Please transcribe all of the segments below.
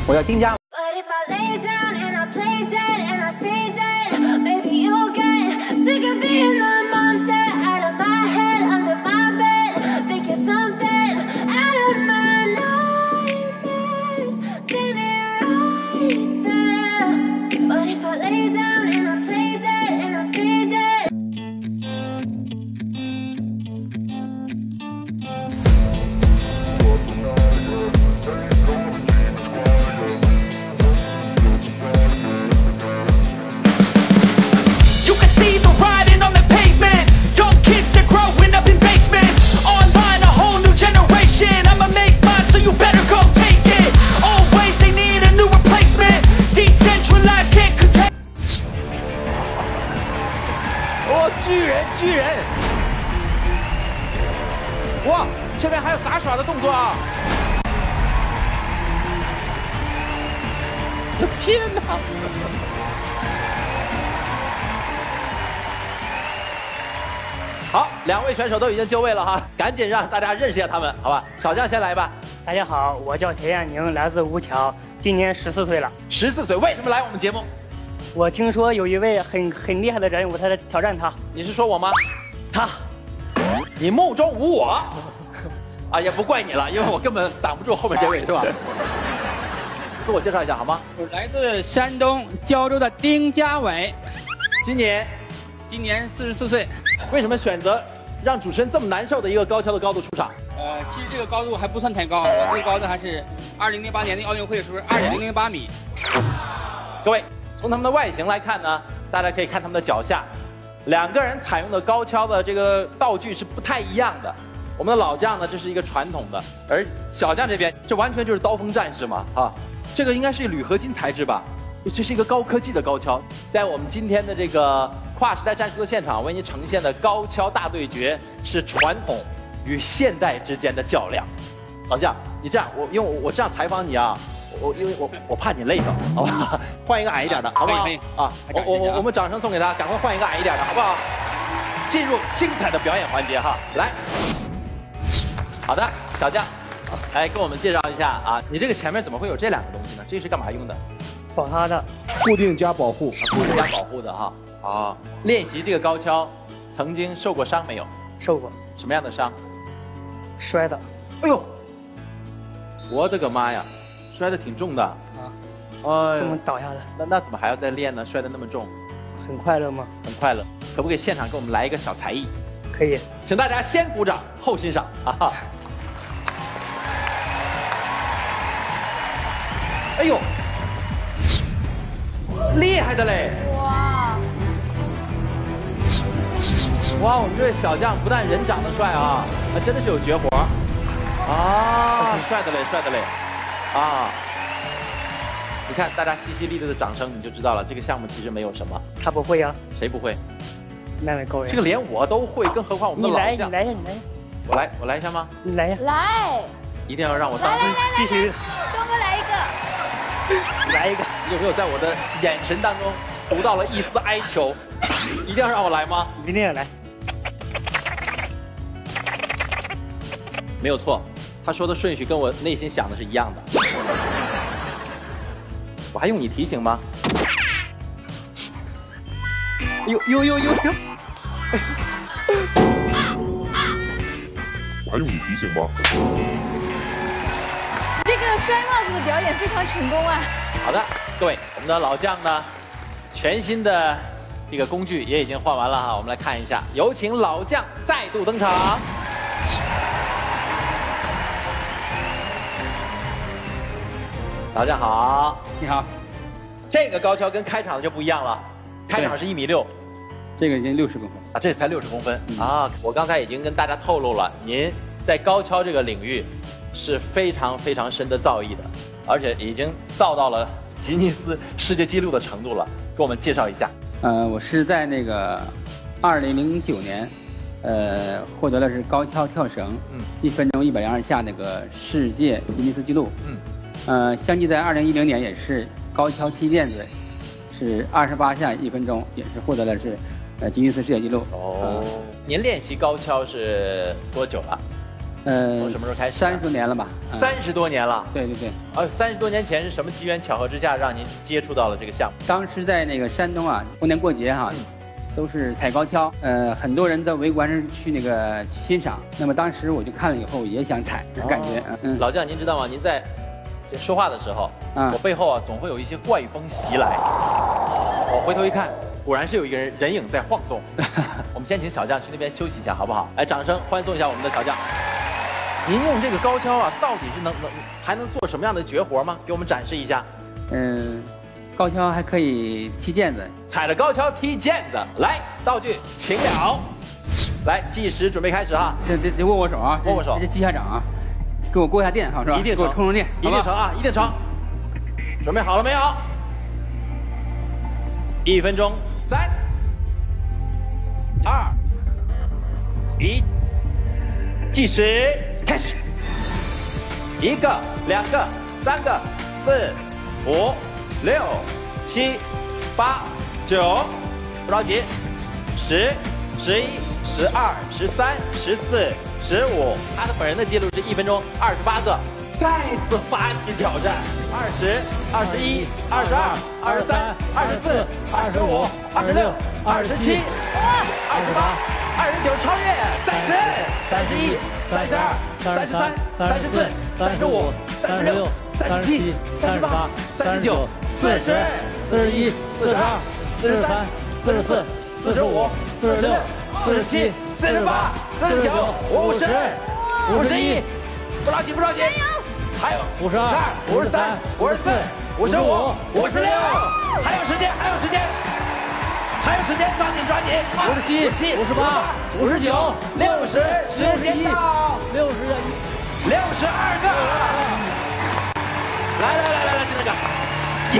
我要丁家。 巨人！哇，这边还有杂耍的动作啊！天哪！好，2位选手都已经就位了哈，赶紧让大家认识一下他们，好吧？小将先来吧。 大家好，我叫田艳宁，来自吴桥，今年14岁了。 14岁，为什么来我们节目？ 我听说有一位很厉害的人物，他在挑战他。 你是说我吗？ 他， 你目中无我啊，也不怪你了，因为我根本挡不住后面这位，是吧？自我介绍一下好吗？ 我来自山东胶州的丁家伟， 今年 44岁。 为什么选择让主持人这么难受的一个高跷的高度出场？ 其实这个高度还不算太高，我这个高度还是2008年的奥运会的时候2.008米。 各位。 从他们的外形来看呢，大家可以看他们的脚下，2个人采用的高跷的这个道具是不太一样的。我们的老将呢，这是一个传统的，而小将这边这完全就是刀锋战士嘛啊！这个应该是铝合金材质吧？这是一个高科技的高跷。在我们今天的这个跨时代战术的现场，为您呈现的高跷大对决是传统与现代之间的较量。老将，你这样，因为我这样采访你啊。 因为我怕你累着，好吧？换一个矮一点的，好不好？ 可以啊！我们掌声送给他，赶快换一个矮一点的，好不好？进入精彩的表演环节哈！来，好的，小将，来给我们介绍一下啊！你这个前面怎么会有这2个东西呢？这是干嘛用的？ 保他的， 固定加保护， 固定加保护的哈。啊，练习这个高跷，曾经受过伤没有？ 受过。 什么样的伤？ 摔的。 哎呦，我的个妈呀！ 摔得挺重的啊， 怎么倒下的？ 那怎么还要再练呢？摔得那么重， 很快乐吗？ 很快乐。可不可以现场给我们来一个小才艺？ 可以， 请大家先鼓掌后欣赏啊！哎呦，厉害的嘞！哇！哇，我们这位小将不但人长得帅啊，还真的是有绝活啊！帅的嘞，帅的嘞！ 啊！你看，大家淅淅沥沥的掌声，你就知道了，这个项目其实没有什么。 他不会呀？ 谁不会？ 那位高人。 这个连我都会，更何况我们的老将。 你来呀！ 我来一下吗？ 你来呀！ 来！ 一定要让我当。 必须。 东哥来一个。 来一个。 你有没有在我的眼神当中读到了一丝哀求？一定要让我来吗？ 一定要来。 没有错。 他说的顺序跟我内心想的是一样的，我还用你提醒吗？呦！ 我还用你提醒吗？ 这个摔帽子的表演非常成功啊！ 好的，各位，我们的老将呢，全新的这个工具也已经换完了哈，我们来看一下，有请老将再度登场。 大家好， 你好。 这个高跷跟开场的就不一样了，开场是1.6米， 这个已经60公分啊，这才60公分啊！我刚才已经跟大家透露了，您在高跷这个领域是非常深的造诣的，而且已经造到了吉尼斯世界纪录的程度了。给我们介绍一下。 我是在那个2009年，获得了是高跷跳绳，1分钟102下那个世界吉尼斯纪录。相继在2010年也是高跷踢毽子，是28下1分钟，也是获得了是吉尼斯世界纪录。 您练习高跷是多久了？ 从什么时候开始 ？30多年了吧。 30多年了。 对对对。 30多年前是什么机缘巧合之下让您接触到了这个项目？ 当时在那个山东啊，逢年过节哈，都是踩高跷，很多人在围观着去那个欣赏。那么当时我就看了以后也想踩，感觉。 老将，您知道吗？您在说话的时候，我背后啊总会有一些怪风袭来。我回头一看，果然是有一个人影在晃动。我们先请小将去那边休息一下，好不好？来，掌声欢送一下我们的小将。您用这个高跷啊，到底是还能做什么样的绝活吗？给我们展示一下。 高跷还可以踢毽子， 踩着高跷踢毽子。来，道具请了。来，计时准备开始哈。 这握握手啊， 握握手。 这击下掌啊，给我过一下电，好是吧？ 一定成， 给我充电， 一定成啊，一定成。准备好了没有？1分钟，3、2、1，计时开始。1个、2个、3个、4、5、6、7、8、9，不着急，10、11、12、13、14、15，他的本人的记录是1分钟28个。再次发起挑战，20、21、22、23、24、25、26、27、28、29，超越30、31、32、33、34、35、36、37、38、39、40、41、42、43、44、45、46、47、48、49、50、51，不着急，不着急。还有52、53、54、55、56，还有时间，还有时间，还有时间，抓紧抓紧！57、58、59、60，时间到62个！来，就那个，耶！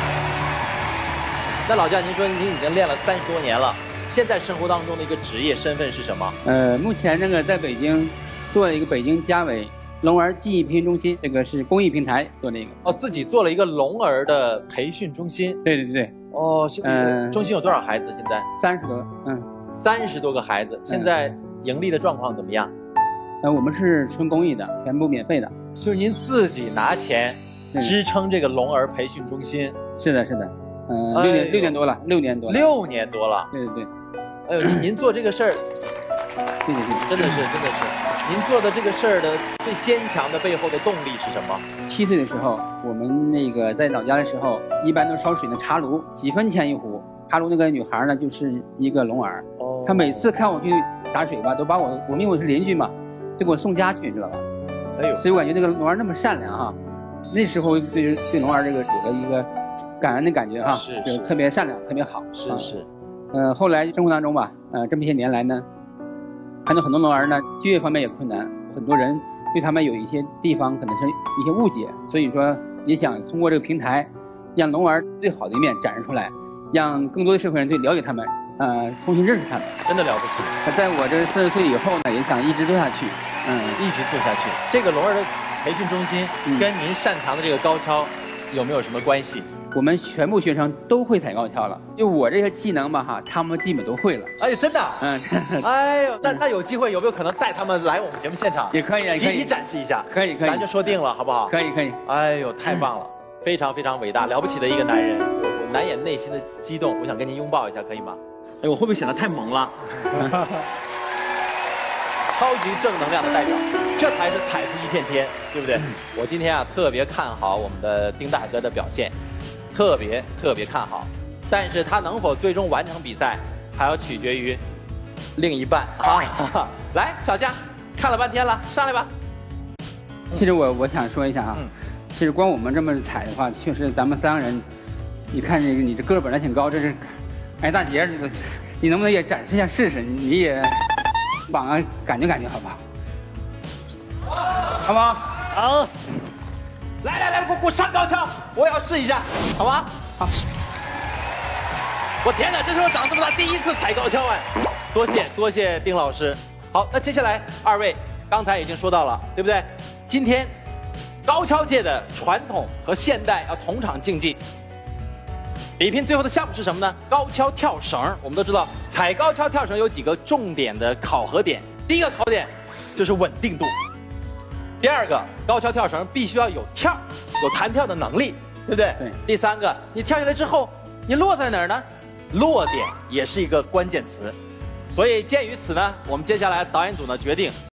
那老将，您说您已经练了30多年了，现在生活当中的一个职业身份是什么？ 目前那个在北京做了一个北京嘉伟龙儿技艺培训中心，这个是公益平台做的一个。 哦，自己做了一个龙儿的培训中心。 对。 哦，中心有多少孩子？现在 30多， 30多个孩子。现在盈利的状况怎么样？ 我们是纯公益的，全部免费的。 就是您自己拿钱支撑这个龙儿培训中心。 是的。6年多了，6年多了。 6年多了。 对。 哎呦，您做这个事儿， 对， 真的是。您做的这个事儿的最坚强的背后的动力是什么 ？7岁的时候，我们那个在老家的时候，一般都烧水的茶炉，几分钱一壶。茶炉那个女孩呢，就是一个龙儿。哦。她每次看我去打水吧，都把我因为我是邻居嘛，就给我送家去，你知道吧？哎呦。所以我感觉这个龙儿那么善良哈，那时候对龙儿这个有了一个感恩的感觉哈，就特别善良，特别好。 是。 后来生活当中吧，这么些年来呢。看到很多龙儿呢，就业方面也困难，很多人对他们有一些地方可能是一些误解，所以说也想通过这个平台，让龙儿最好的一面展示出来，让更多的社会人对了解他们，重新认识他们， 真的了不起。 在我这40岁以后呢，也想一直做下去， 一直做下去。这个龙儿的培训中心跟您擅长的这个高跷有没有什么关系？ 我们全部学生都会踩高跷了，就我这个技能吧哈，他们基本都会了。 哎呦，真的？哎呦，那有机会有没有可能带他们来我们节目现场？ 也可以， 集体展示一下。 可以， 咱就说定了，好不好？ 可以。 哎呦，太棒了，非常伟大了不起的一个男人，我难掩内心的激动，我想跟您拥抱一下，可以吗？哎，我会不会显得太萌了？超级正能量的代表，这才是踩出一片天，对不对？我今天啊特别看好我们的丁大哥的表现。特别看好，但是他能否最终完成比赛，还要取决于另一半啊！来，小将，看了半天了，上来吧。 其实我想说一下啊，其实光我们这么踩的话，确实咱们3个人，你看这个你这个儿本来挺高，这是挨大节这个，你能不能也展示一下试试？你也绑啊，感觉好不好？好不好？ 好。来，给我上高跷，我也要试一下，好吗？好。我天哪，这是我长这么大第一次踩高跷哎！多谢丁老师。好，那接下来2位刚才已经说到了，对不对？今天高跷界的传统和现代要同场竞技，比拼最后的项目是什么呢？高跷跳绳。我们都知道，踩高跷跳绳有几个重点的考核点。第一个考点就是稳定度。 第二个，高跷跳绳必须要有跳，有弹跳的能力，对不对？ 对。 第三个，你跳下来之后，你落在哪儿呢？落点也是一个关键词。所以鉴于此呢，我们接下来导演组呢决定